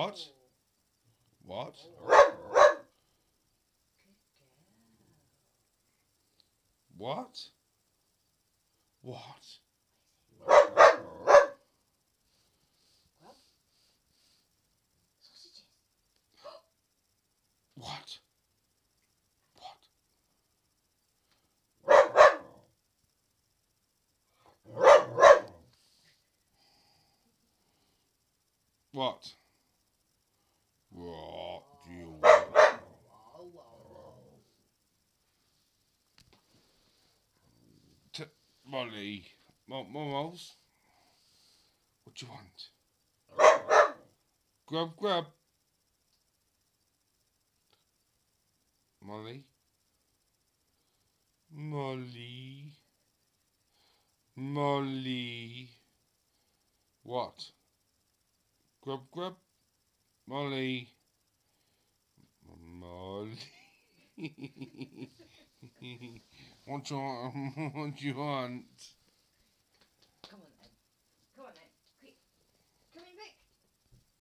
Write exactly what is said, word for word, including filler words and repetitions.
What? What? What? What? What? What? What do you want? T Molly. Momos? What do you want? Grub, grub. Molly? Molly? Molly? What? Grub, grub. Molly. Molly. What do you want? What do you want?